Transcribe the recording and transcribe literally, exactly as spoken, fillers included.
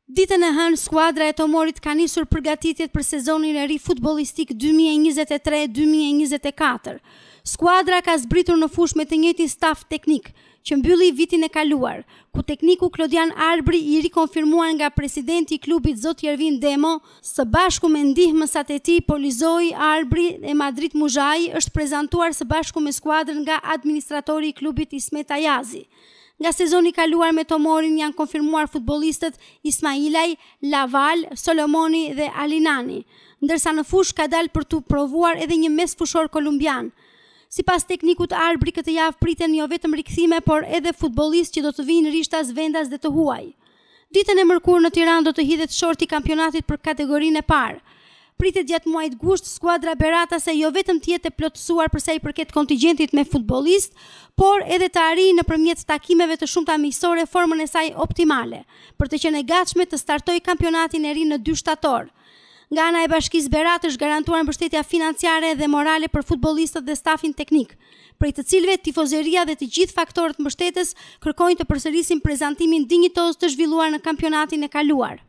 Ditën e hënë, skuadra e Tomorit ka nisur përgatitjet për sezonin e ri futbollistik dy mijë e njëzet e tre dy mijë e njëzet e katër. Skuadra ka zbritur në fushë me të njëjtin staf teknik që mbylli vitin e kaluar, ku tekniku Klodian Arbri i rikonfirmuar nga presidenti i klubit Zot Jervin Demo, së bashku me ndihmësat e tij Polizoi, Arbri e Madrit Muzhai, është prezantuar së bashku me skuadrën nga administratori i klubit Ismet Ayazi. Nga sezoni kaluar me Tomorin janë konfirmuar futbollistët Ismailaj, Laval, Solomoni dhe Alinani, ndërsa në fushë ka dalë për të provuar edhe një mesfushor kolumbian. Sipas teknikut Arbri, këtë javë priten jo vetëm rikthime, por edhe futbollistë që do të vinë rishtas, vendas dhe të huaj. Ditën e mërkurë në Tiranë do të hidhet shorti i kampionatit për kategorinë e parë. Pritet gjatë muajit gusht skuadra beratase jo vetëm të jetë e plotësuar për sa i përket kontingjentit me futbollistë, por edhe të arrijë nëpërmjet takimeve të shumta miqësore formën e saj optimale, për të qenë e gatshme të startojë kampionatin e ri në dy shtator. Nga ana e Bashkisë Berat është garantuar mbështetja financiare dhe morale për futbollistët dhe stafin teknik, prej të cilëve tifozeria dhe të gjithë faktorët mbështetës kërkojnë të përsërisin prezantimin dinjitoz të zhvilluar në kampionatin e kaluar.